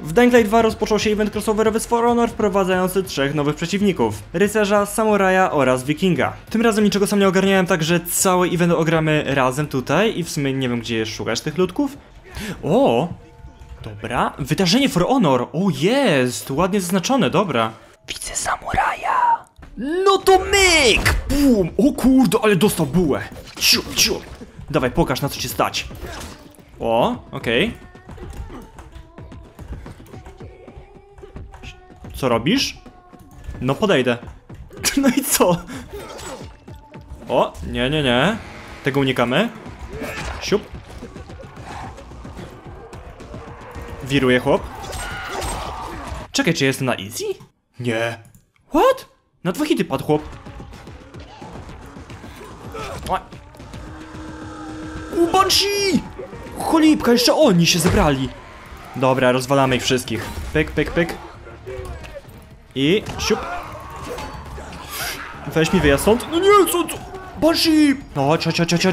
W Dying Light 2 rozpoczął się event crossoverowy z For Honor, wprowadzający 3 nowych przeciwników: rycerza, samuraja oraz wikinga. Tym razem niczego sam nie ogarniałem, także cały event ogramy razem tutaj i w sumie nie wiem, gdzie szukać tych ludków. O! Dobra, wydarzenie For Honor! O, jest! Ładnie zaznaczone, dobra. Widzę samuraja. No to myk! Bum! O kurde, ale dostał bułę. Ciup, ciup. Dawaj, pokaż, na co cię stać. O, okej. Co robisz? No podejdę. No i co? O, nie, nie, nie. Tego unikamy. Siup. Wiruje chłop. Czekaj, czy jestem na easy? Nie. What? Na 2 hity padł chłop. U Banshee! Cholipka, jeszcze oni się zebrali. Dobra, rozwalamy ich wszystkich. Pyk, pyk, pyk. I siup. Weź mi wyjazd stąd. No nie, co to? Banshee! No, chodź.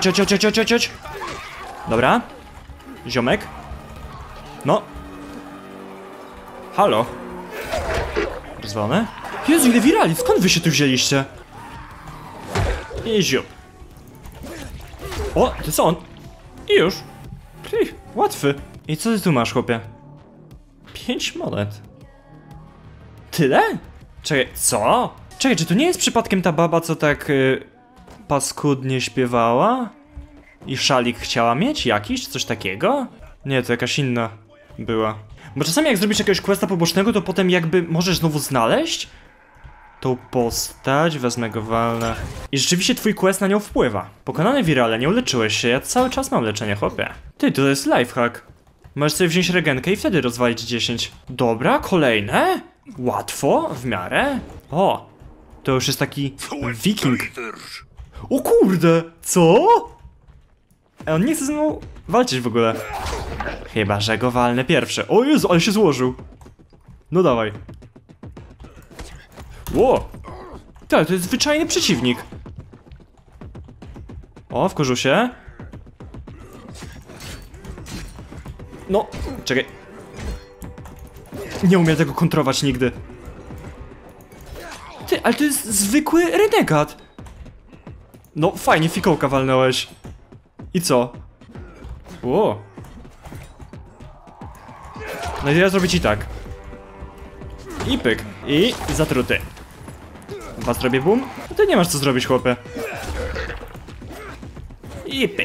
Dobra. Ziomek. No. Halo. Rozwalone? Jezu, ile wirali, skąd wy się tu wzięliście? I ziup. O, to jest on. I już. Łatwy. I co ty tu masz, chłopie? 5 monet. Tyle? Czekaj, co? Czekaj, czy to nie jest przypadkiem ta baba, co tak paskudnie śpiewała? I szalik chciała mieć jakiś? Coś takiego? Nie, to jakaś inna była. Bo czasami jak zrobisz jakiegoś questa pobocznego, to potem jakby możesz znowu znaleźć tą postać, wezmę go, walnę. I rzeczywiście twój quest na nią wpływa. Pokonane wirale, nie uleczyłeś się, ja cały czas mam leczenie, chłopie. Ty, to jest lifehack. Możesz sobie wziąć regenkę i wtedy rozwalić 10. Dobra, kolejne? Łatwo, w miarę. O, to już jest taki wiking. O kurde, co? On nie chce ze mną walczyć w ogóle. Chyba, że go walnę pierwsze. O Jezu, ale się złożył. No dawaj. Ło! Tak, to jest zwyczajny przeciwnik. O, wkurzył się. No, czekaj. Nie umiem tego kontrować nigdy. Ty, ale to jest zwykły renegat. No, fajnie fikołka walnąłeś. I co? Ło. No i ja zrobię ci tak. I pyk. I zatruty. Was zrobię boom? No ty nie masz co zrobić, chłopie. I pyk.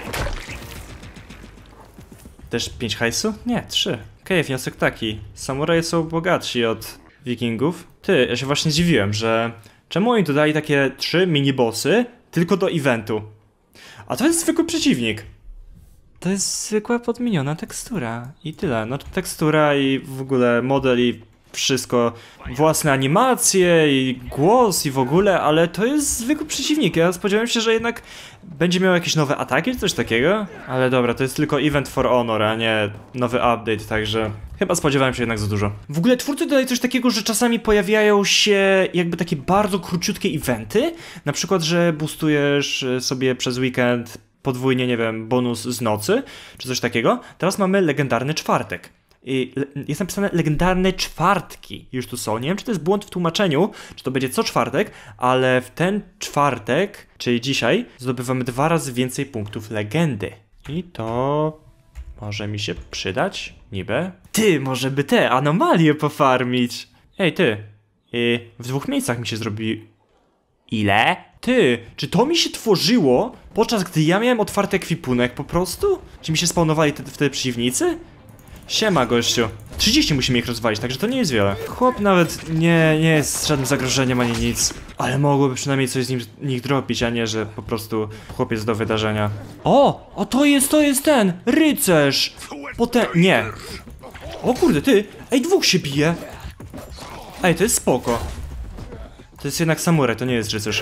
Też 5 hajsu? Nie, 3. Okej, wniosek taki. Samuraje są bogatsi od wikingów. Ty, ja się właśnie dziwiłem, że czemu oni dodali takie 3 mini-bossy tylko do eventu? A to jest zwykły przeciwnik. To jest zwykła podmieniona tekstura. I tyle. No tekstura i w ogóle model i wszystko. Własne animacje i głos i w ogóle, ale to jest zwykły przeciwnik. Ja spodziewałem się, że jednak będzie miał jakieś nowe ataki czy coś takiego. Ale dobra, to jest tylko event For Honor, a nie nowy update, także chyba spodziewałem się jednak za dużo. W ogóle twórcy dodali coś takiego, że czasami pojawiają się jakby takie bardzo króciutkie eventy. Na przykład, że boostujesz sobie przez weekend podwójnie, nie wiem, bonus z nocy, czy coś takiego. Teraz mamy legendarny czwartek. I jest napisane legendarne czwartki. Już tu są. Nie wiem, czy to jest błąd w tłumaczeniu, czy to będzie co czwartek, ale w ten czwartek, czyli dzisiaj, zdobywamy 2 razy więcej punktów legendy. I to może mi się przydać, niby. Ty, może by te anomalie pofarmić. Ej, ty. W 2 miejscach mi się zrobi... Ile? Ty, czy to mi się tworzyło, podczas gdy ja miałem otwarty ekwipunek po prostu? Czy mi się spawnowali wtedy przeciwnicy? Siema, gościu. 30 musimy ich rozwalić, także to nie jest wiele. Chłop nawet nie jest żadnym zagrożeniem ani nic. Ale mogłoby przynajmniej coś z nich dropić, a nie, że po prostu chłopiec do wydarzenia. O, to jest ten rycerz. Nie. O kurde, ty. Ej, 2 się bije. Ej, to jest spoko. To jest jednak samuraj, to nie jest rycerz.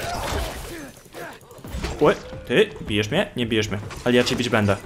Oj, ty, bijesz mnie? Nie bijesz mnie, ale ja cię bić będę.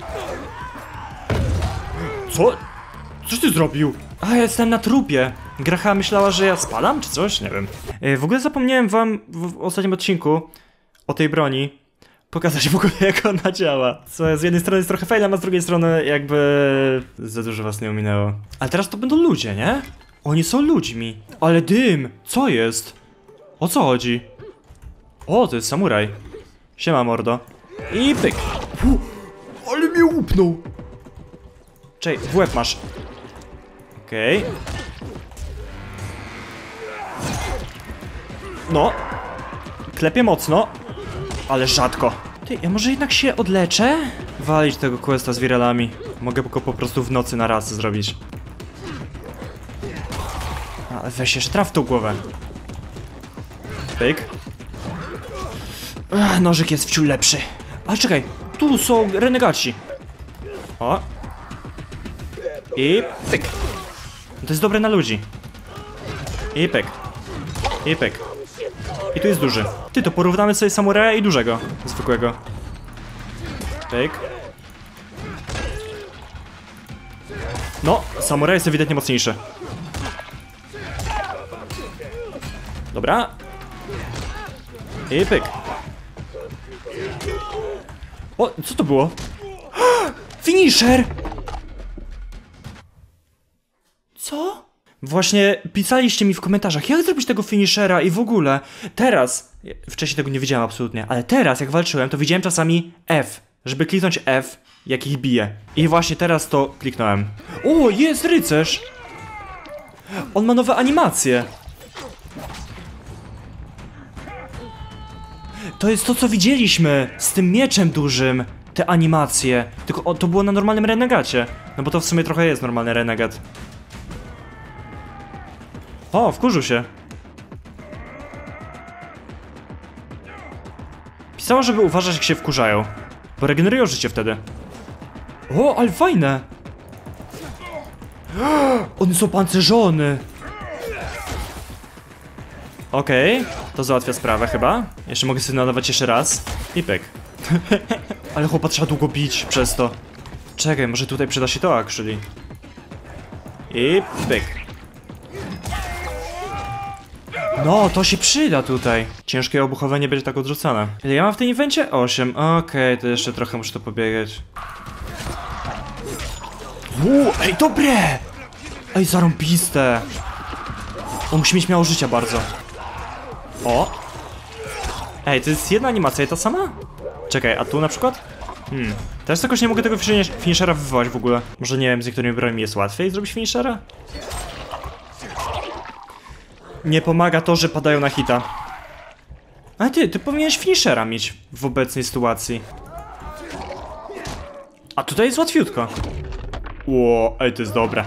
Co? Coś ty zrobił? A, ja jestem na trupie. Gracha myślała, że ja spadam, czy coś? Nie wiem. W ogóle zapomniałem wam w ostatnim odcinku o tej broni. pokazać w ogóle, jak ona działa. Co z jednej strony jest trochę failem, a z drugiej strony jakby za dużo was nie ominęło. Ale teraz to będą ludzie, nie? Oni są ludźmi. Ale dym! Co jest? O co chodzi? O, to jest samuraj. Siema, mordo. I pyk. Ale mnie łupnął. Czej, w łeb masz. Okej. No. Klepie mocno. Ale rzadko. Ty, ja może jednak się odleczę? Walić tego questa z wiralami. Mogę go po prostu w nocy na raz zrobić. Ale weź jeszcze traf w tą głowę. Pyk. Nożyk jest wciul lepszy. Ale czekaj, tu są renegaci. O. I pyk. To jest dobre na ludzi. I pyk. I pyk. I tu jest duży. Ty, to porównamy sobie samuraja i dużego. Zwykłego. Pyk. No, samuraj jest ewidentnie mocniejszy. Dobra. I pyk. O, co to było? Finisher! Co? Właśnie pisaliście mi w komentarzach, jak zrobić tego finishera i w ogóle. Teraz, wcześniej tego nie wiedziałem absolutnie, ale teraz jak walczyłem, to widziałem czasami F, żeby kliknąć F, jak ich bije. I właśnie teraz to kliknąłem. O, jest rycerz! On ma nowe animacje. To jest to, co widzieliśmy z tym mieczem dużym. Te animacje. Tylko to było na normalnym renegacie. No bo to w sumie trochę jest normalny renegat. O, wkurzył się. Pisało, żeby uważać, jak się wkurzają. Bo regenerują życie wtedy. O, ale fajne. One są pancerzone. Okej, to załatwia sprawę chyba. Jeszcze mogę sobie nadawać jeszcze raz. I pyk. Ale chłopa trzeba długo bić przez to. Czekaj, może tutaj przyda się to actually. I pyk. No, to się przyda tutaj. Ciężkie obuchowe nie będzie tak odrzucane. Ile ja mam w tym evencie? 8. Okej, to jeszcze trochę muszę to pobiegać. Ej, dobre! Ej, zarąbiste! On musi mieć mało życia bardzo. O! Ej, to jest jedna animacja i ta sama? Czekaj, a tu na przykład? Teraz jakoś nie mogę tego finishera wywołać w ogóle. Może nie wiem, z niektórymi broniami jest łatwiej zrobić finishera? Nie pomaga to, że padają na hita. A ty powinieneś finishera mieć w obecnej sytuacji. A tutaj jest łatwiutko. Ło, ej, to jest dobre.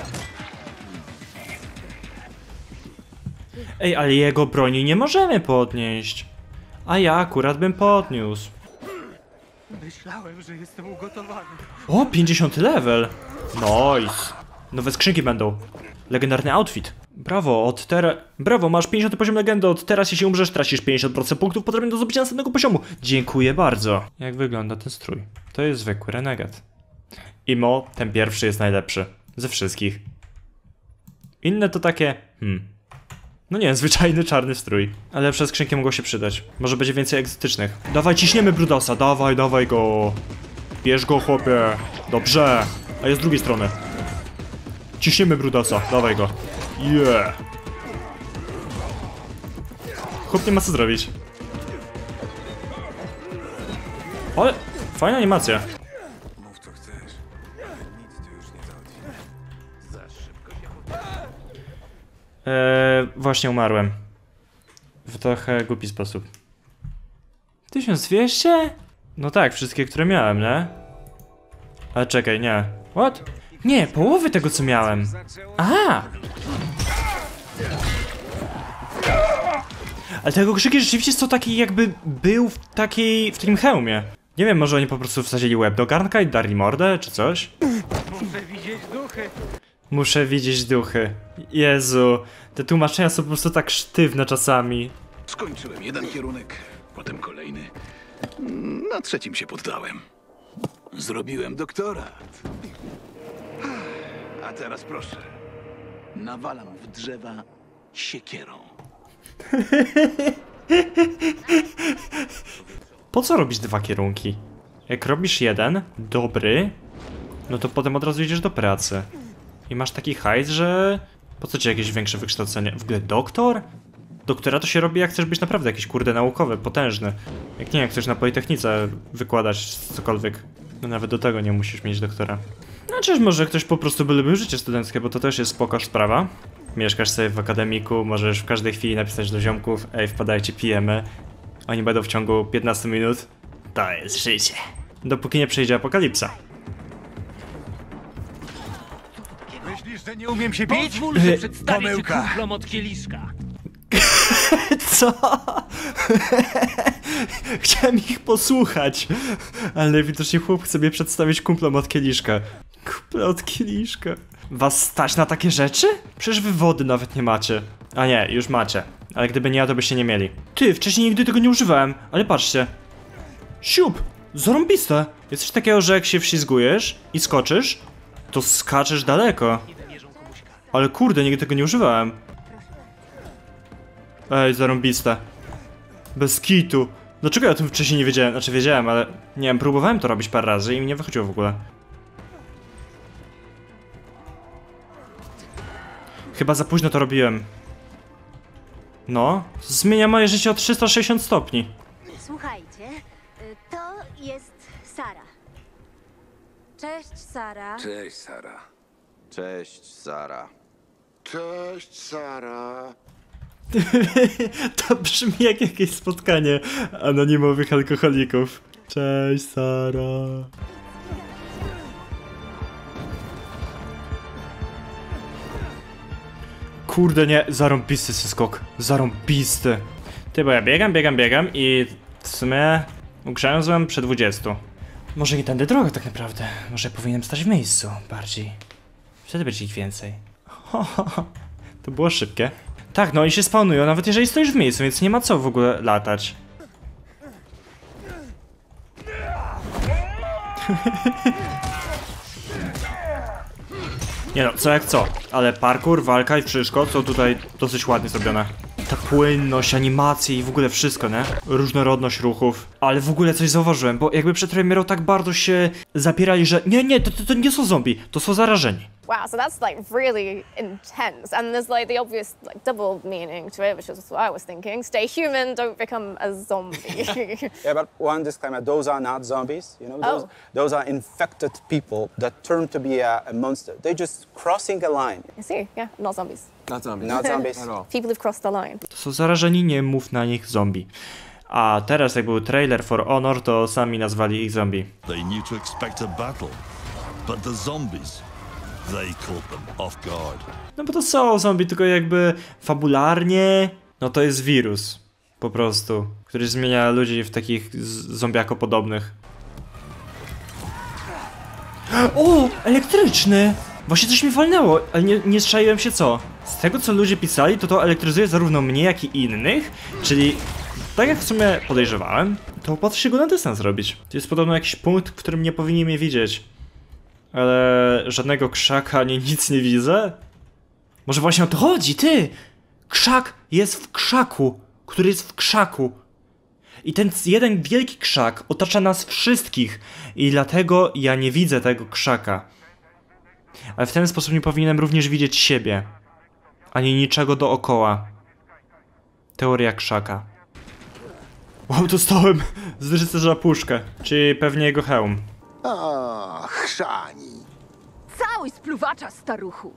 Ej, ale jego broni nie możemy podnieść. A ja akurat bym podniósł. Myślałem, że jestem ugotowany. O, 50 level. Nice. Nowe skrzynki będą. Legendarny outfit. Brawo, Brawo, masz 50 poziom legendy. Od teraz, jeśli umrzesz, tracisz 50% punktów potrzebnych do zdobycia następnego poziomu. Dziękuję bardzo. Jak wygląda ten strój? To jest zwykły renegat. Imo, ten pierwszy jest najlepszy. Ze wszystkich. Inne to takie... No nie, zwyczajny czarny strój. Ale lepsze skrzynki mogą się przydać. Może będzie więcej egzotycznych. Dawaj, ciśniemy Brudasa, dawaj go. Bierz go, chłopie. Dobrze. A jest z drugiej strony. Ciśniemy Brudasa, dawaj go. Yeah. Chłop nie ma co zrobić. Ale fajna animacja. Mów co chcesz. Nic tu już nie załatwimy. Za szybko się Właśnie umarłem. W trochę głupi sposób. 1200? No tak, wszystkie, które miałem, nie? Ale czekaj, nie. What? Nie, połowy tego, co miałem. Aha! Ale tego krzyki rzeczywiście są taki, jakby był w takim hełmie. Nie wiem, może oni po prostu wsadzili łeb do garnka i darli mordę, czy coś? Muszę widzieć duchy. Muszę widzieć duchy. Jezu, te tłumaczenia są po prostu tak sztywne czasami. Skończyłem jeden kierunek, potem kolejny. Na trzecim się poddałem. Zrobiłem doktorat. A teraz proszę. Nawalam w drzewa siekierą. Po co robić 2 kierunki? Jak robisz jeden, dobry, no to potem od razu idziesz do pracy. I masz taki hajs, że... Po co ci jakieś większe wykształcenie? W ogóle doktor? Doktora to się robi, jak chcesz być naprawdę jakiś kurde naukowy, potężny. Jak nie, jak chcesz na Politechnice wykładać cokolwiek. No nawet do tego nie musisz mieć doktora. Znaczy, może ktoś po prostu by lubił życie studenckie, bo to też jest spoko sprawa. Mieszkasz sobie w akademiku, możesz w każdej chwili napisać do ziomków: ej, wpadajcie, pijemy. Oni będą w ciągu 15 minut. To jest życie. Dopóki nie przyjdzie apokalipsa. Myślisz, że nie umiem się bić? Pozwól, że przedstawię ci Pomyłka. kumplom od kieliszka. Co? Chciałem ich posłuchać, ale najwidoczniej chłop chce mnie przedstawić kumplom od kieliszka. Kumple od kieliszka. Was stać na takie rzeczy? Przecież wy wody nawet nie macie. A nie, już macie. Ale gdyby nie ja, to byście nie mieli. Ty, wcześniej nigdy tego nie używałem, ale patrzcie. Siup! Zarąbiste! Jest coś takiego, że jak się wślizgujesz i skoczysz, to skaczesz daleko. Ale kurde, nigdy tego nie używałem. Ej, zarąbiste. Bez kitu. Dlaczego ja o tym wcześniej nie wiedziałem? Znaczy wiedziałem, ale nie wiem, próbowałem to robić parę razy i mi nie wychodziło w ogóle. Chyba za późno to robiłem. No, zmienia moje życie o 360 stopni. Słuchajcie, to jest Sara. Cześć, Sara. Cześć, Sara. Cześć, Sara. Cześć, Sara. To brzmi jak jakieś spotkanie anonimowych alkoholików. Cześć, Sara. Kurde, nie, zarąbisty skok. Zarąbisty. Ty, bo ja biegam i w sumie ugrzęzłem przy 20. Może nie tędy droga tak naprawdę. Może powinienem stać w miejscu bardziej. Wtedy będzie ich więcej. To było szybkie. Tak, no i się spawnują, nawet jeżeli stoisz w miejscu, więc nie ma co w ogóle latać. Nie no, co jak co, ale parkour, walka i wszystko są tutaj dosyć ładnie zrobione. Ta płynność, animacje i w ogóle wszystko, nie? Różnorodność ruchów. Ale w ogóle coś zauważyłem, bo jakby przed premierą tak bardzo się zapierali, że nie, to nie są zombie, to są zarażeni. Wow, so that's like really intense, and there's like the obvious like double meaning to it, which is what I was thinking. Stay human, don't become a zombie. Yeah, but one disclaimer, those are not zombies, you know? Those are infected people that turn to be a monster. They're just crossing a line. I see, yeah, not zombies. Not zombies. Not zombies. At all. People who've crossed the line. To są zarażeni, nie mów na nich zombie. A teraz jak był trailer For Honor, to sami nazwali ich zombie. They knew to expect a battle, but the zombies, they caught them off guard. No bo to są zombie, tylko jakby fabularnie, no to jest wirus. Po prostu. Który zmienia ludzi w takich zombiako podobnych. O! Elektryczny! Właśnie coś mi walnęło, ale nie strzeliłem się co. Z tego co ludzie pisali, to elektryzuje zarówno mnie, jak i innych. Czyli tak jak w sumie podejrzewałem, to opłaca się go na dystans robić. To jest podobno jakiś punkt, w którym nie powinni mnie widzieć. Ale żadnego krzaka ani nic nie widzę? Może właśnie o to chodzi, ty! Krzak jest w krzaku, który jest w krzaku. I ten jeden wielki krzak otacza nas wszystkich. I dlatego ja nie widzę tego krzaka. Ale w ten sposób nie powinienem również widzieć siebie. Ani niczego dookoła. Teoria krzaka. Wow, dostałem z rycerza puszkę. Czyli pewnie jego hełm. Ach, Szani. Całuj spluwacza, staruchu.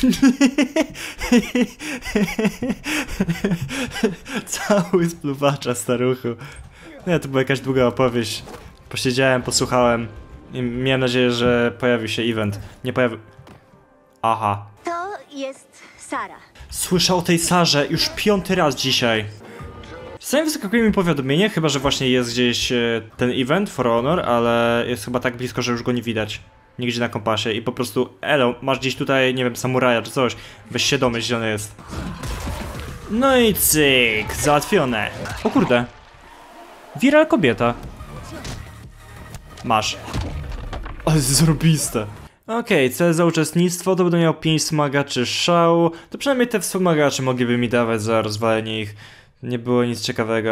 Cały spluwacza, staruchu. Nie, to była jakaś długa opowieść. Posiedziałem, posłuchałem i miałem nadzieję, że pojawi się event. Nie pojawił... Aha. To jest Sara. Słyszę o tej Sarze już 5. raz dzisiaj. Czasami wyskakuje mi powiadomienie, chyba że właśnie jest gdzieś ten event For Honor, ale jest chyba tak blisko, że już go nie widać. Nigdzie na kompasie i po prostu elo, masz gdzieś tutaj, nie wiem, samuraja czy coś. Weź się domyśl, gdzie on jest. No i cyk, załatwione. O kurde. Viral kobieta. Masz. Ale zrobiste. Okej, cel za uczestnictwo to będę miał 5 wspomagaczy szału. To przynajmniej te wspomagacze mogliby mi dawać za rozwalenie ich. Nie było nic ciekawego.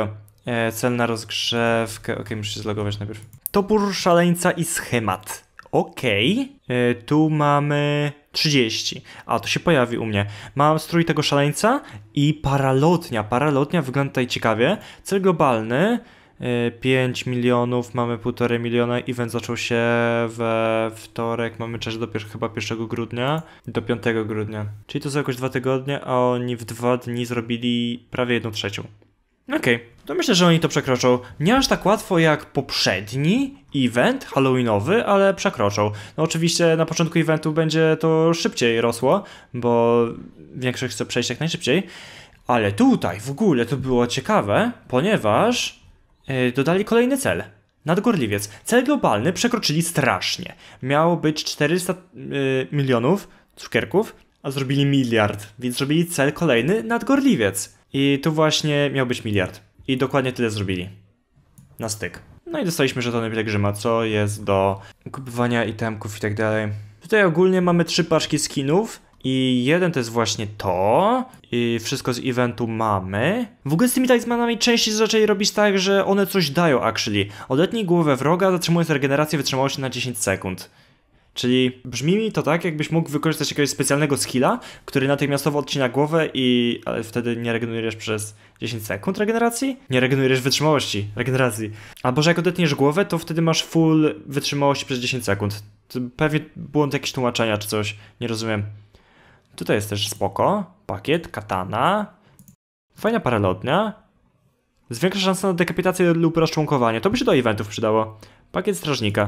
Cel na rozgrzewkę. Okej, muszę się zlogować najpierw. Topór szaleńca i schemat. Okej. Tu mamy 30. A, to się pojawi u mnie. Mam strój tego szaleńca i paralotnia. Paralotnia wygląda tutaj ciekawie. Cel globalny. 5 milionów, mamy 1,5 miliona. Event zaczął się we wtorek. Mamy czas do chyba 1 grudnia do 5 grudnia. Czyli to są jakoś 2 tygodnie, a oni w 2 dni zrobili prawie 1/3. Okej, to myślę, że oni to przekroczą. Nie aż tak łatwo jak poprzedni event halloweenowy, ale przekroczą. No oczywiście na początku eventu będzie to szybciej rosło, bo większość chce przejść jak najszybciej. Ale tutaj w ogóle to było ciekawe, ponieważ dodali kolejny cel. Nadgorliwiec. Cel globalny przekroczyli strasznie. Miało być 400 milionów cukierków, a zrobili 1 miliard. Więc zrobili cel kolejny, nadgorliwiec. I tu właśnie miał być 1 miliard. I dokładnie tyle zrobili. Na styk. No i dostaliśmy żetony pielgrzyma, co jest do kupowania itemków i tak dalej. Tutaj ogólnie mamy 3 paczki skinów. I jeden to jest właśnie to. I wszystko z eventu mamy. W ogóle z tymi talizmanami częściej zaczęli robić tak, że one coś dają actually. Odetnij głowę wroga, zatrzymując regenerację wytrzymałości na 10 sekund. Czyli brzmi mi to tak, jakbyś mógł wykorzystać jakiegoś specjalnego skilla, który natychmiastowo odcina głowę ale wtedy nie regenerujesz przez 10 sekund regeneracji? Nie regenerujesz wytrzymałości regeneracji. Albo że jak odetniesz głowę, to wtedy masz full wytrzymałości przez 10 sekund. To pewnie błąd jakiś tłumaczenia czy coś, nie rozumiem. Tutaj jest też spoko. Pakiet, katana. Fajna paralotnia. Zwiększa szansę na dekapitację lub rozczłonkowanie. To by się do eventów przydało. Pakiet strażnika.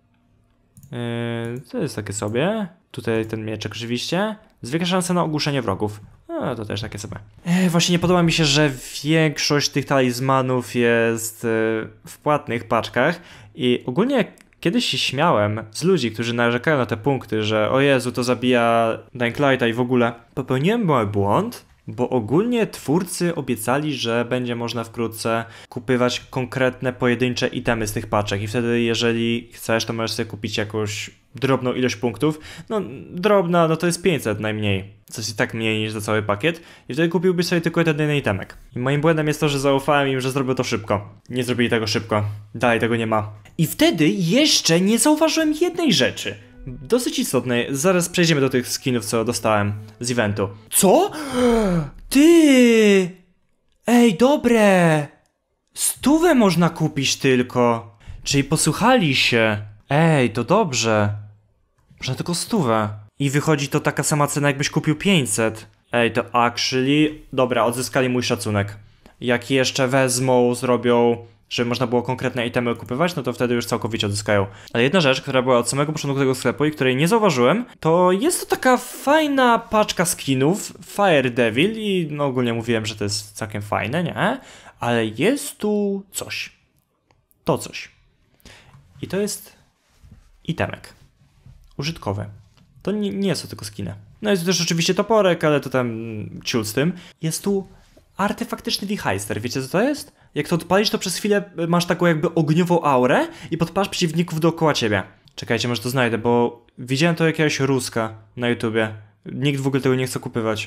To jest takie sobie. Tutaj ten mieczek oczywiście. Zwiększa szansę na ogłuszenie wrogów. To też takie sobie. Właśnie nie podoba mi się, że większość tych talizmanów jest w płatnych paczkach. I ogólnie kiedyś się śmiałem z ludzi, którzy narzekają na te punkty, że o Jezu, to zabija Dying Lighta i w ogóle. Popełniłem mały błąd, bo ogólnie twórcy obiecali, że będzie można wkrótce kupywać konkretne pojedyncze itemy z tych paczek i wtedy jeżeli chcesz, to możesz sobie kupić jakąś drobną ilość punktów. No drobna, no to jest 500 najmniej, co jest i tak mniej niż za cały pakiet i wtedy kupiłbyś sobie tylko jeden itemek. I moim błędem jest to, że zaufałem im, że zrobią to szybko. Nie zrobili tego szybko. Dalej tego nie ma. I wtedy jeszcze nie zauważyłem jednej rzeczy. Dosyć istotnej. Zaraz przejdziemy do tych skinów, co dostałem z eventu. Co? Ty! Ej, dobre! 100 można kupić tylko. Czyli posłuchali się. Ej, to dobrze. Można tylko 100. I wychodzi to taka sama cena, jakbyś kupił 500. Ej, to actually... Dobra, odzyskali mój szacunek. Jak jeszcze wezmą, zrobią... żeby można było konkretne itemy kupywać, no to wtedy już całkowicie odzyskają. Ale jedna rzecz, która była od samego początku tego sklepu i której nie zauważyłem, to jest to taka fajna paczka skinów Fire Devil i no ogólnie mówiłem, że to jest całkiem fajne, nie? Ale jest tu coś. To coś. I to jest itemek. Użytkowy. To nie są tylko skiny. No jest tu też oczywiście toporek, ale to tam ciul z tym. Jest tu artefaktyczny Wichajster. Wiecie co to jest? Jak to odpalisz, to przez chwilę masz taką jakby ogniową aurę i podpalasz przeciwników dookoła ciebie. Czekajcie, może to znajdę, bo widziałem to jakiegoś Ruska na YouTubie. Nikt w ogóle tego nie chce kupywać.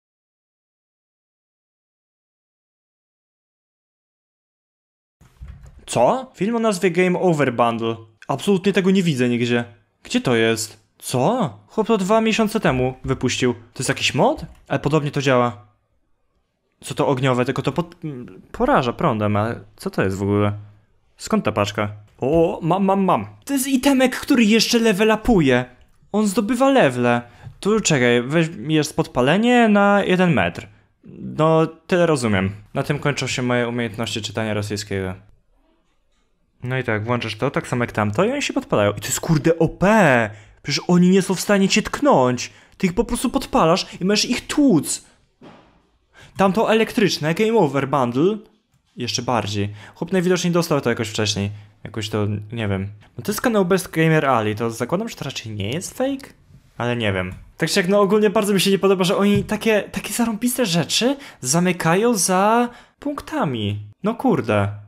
Co? Film o nazwie Game Over Bundle. Absolutnie tego nie widzę nigdzie. Gdzie to jest? Co? Chłop to 2 miesiące temu wypuścił. To jest jakiś mod? Ale podobnie to działa. Co to ogniowe, tylko to poraża prądem, ale co to jest w ogóle? Skąd ta paczka? O, mam. To jest itemek, który jeszcze level upuje. On zdobywa levele. Tu czekaj, jest podpalenie na 1 metr. No, tyle rozumiem. Na tym kończą się moje umiejętności czytania rosyjskiego. No i tak, włączasz to, tak samo jak tamto i oni się podpalają. I to jest kurde OP! Przecież oni nie są w stanie cię tknąć. Ty ich po prostu podpalasz i możesz ich tłuc. Tamto elektryczne, Game Over Bundle, jeszcze bardziej. Chłop najwidoczniej dostał to jakoś wcześniej. Jakoś to, nie wiem. No to jest kanał Best Gamer Ali, to zakładam, że to raczej nie jest fake? Ale nie wiem. Tak czy jak, no ogólnie bardzo mi się nie podoba, że oni takie zarąbiste rzeczy zamykają za punktami. No kurde.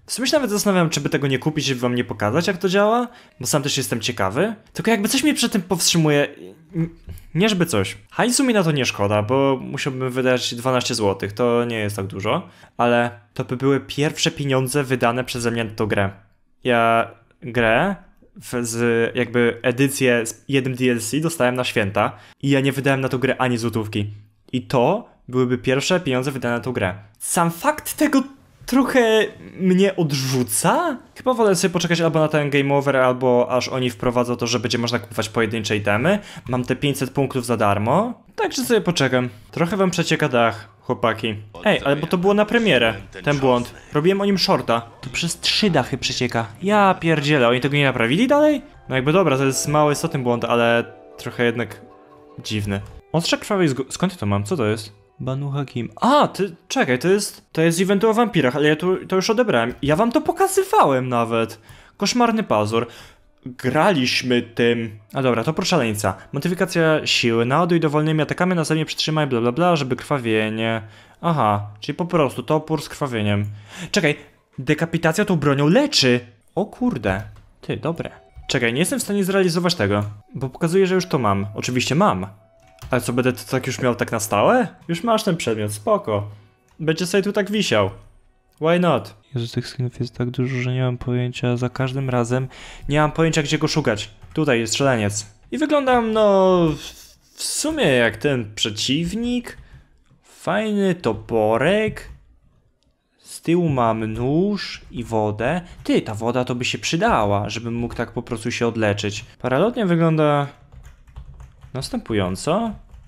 W sumie się nawet zastanawiam, czy by tego nie kupić, żeby wam nie pokazać, jak to działa, bo sam też jestem ciekawy. Tylko jakby coś mnie przed tym powstrzymuje. Nie żeby coś. Hajsu mi na to nie szkoda, bo musiałbym wydać 12 zł, to nie jest tak dużo, ale to by były pierwsze pieniądze wydane przeze mnie na tą grę. Ja grę z jakby edycję z jednym DLC dostałem na święta i ja nie wydałem na tą grę ani złotówki. I to byłyby pierwsze pieniądze wydane na tą grę. Sam fakt tego trochę mnie odrzuca. Chyba wolę sobie poczekać albo na ten game over, albo aż oni wprowadzą to, że będzie można kupować pojedyncze itemy. Mam te 500 punktów za darmo, także sobie poczekam. Trochę wam przecieka dach, chłopaki. Ej, ale bo to było na premierę, ten błąd. Robiłem o nim shorta. To przez 3 dachy przecieka. Ja pierdzielę, oni tego nie naprawili dalej? No jakby dobra, to jest mały istotny błąd, ale trochę jednak dziwny. Ostrze krwawej skąd ja to mam? Co to jest? Banu Hakim. A, czekaj, to jest eventu o wampirach, ale ja to już odebrałem. Ja wam to pokazywałem nawet. Koszmarny pazur. Graliśmy tym. A dobra, to proszaleńca. Modyfikacja siły. Naładuj dowolnymi atakami, następnie przytrzymaj bla bla bla, żeby krwawienie. Aha, czyli po prostu topór z krwawieniem. Czekaj, dekapitacja tą bronią leczy. O kurde. Ty, dobre. Czekaj, nie jestem w stanie zrealizować tego, bo pokazuje, że już to mam. Oczywiście mam. Ale co, będę to tak już miał tak na stałe? Już masz ten przedmiot, spoko. Będzie sobie tu tak wisiał. Why not? Jezu, tych skinów jest tak dużo, że nie mam pojęcia. Za każdym razem nie mam pojęcia, gdzie go szukać. Tutaj jest strzelaniec. I wyglądam, no... w sumie jak ten przeciwnik. Fajny toporek. Z tyłu mam nóż i wodę. Ty, ta woda to by się przydała, żebym mógł tak po prostu się odleczyć. Paralotnie wygląda... następująco.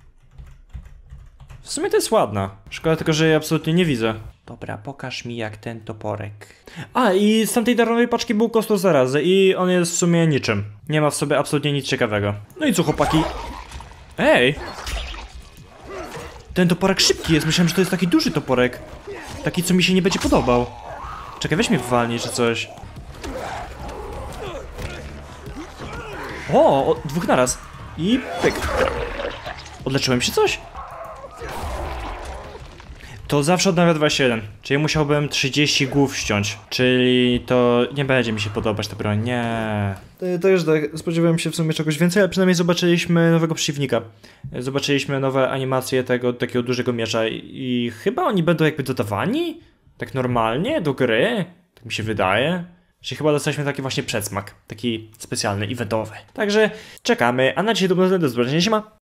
W sumie to jest ładna. Szkoda tylko, że jej absolutnie nie widzę. Dobra, pokaż mi jak ten toporek. A, i z tamtej darmowej paczki był kostur zarazy i on jest w sumie niczym. Nie ma w sobie absolutnie nic ciekawego. No i co, chłopaki? Ej! Ten toporek szybki jest. Myślałem, że to jest taki duży toporek. Taki, co mi się nie będzie podobał. Czekaj, weź mnie wywalnij czy coś. O, dwóch naraz. I pyk. Odleczyłem się coś? To zawsze odnawia 21, czyli musiałbym 30 głów ściąć. Czyli to nie będzie mi się podobać ta broń, nie. To już tak, spodziewałem się w sumie czegoś więcej, ale przynajmniej zobaczyliśmy nowego przeciwnika. Zobaczyliśmy nowe animacje tego takiego dużego miecza i chyba oni będą jakby dodawani? Tak normalnie do gry? Tak mi się wydaje. Czyli chyba dostaliśmy taki właśnie przedsmak, taki specjalny, eventowy. Także czekamy, a na dzisiaj to będzie do zobaczenia, siema.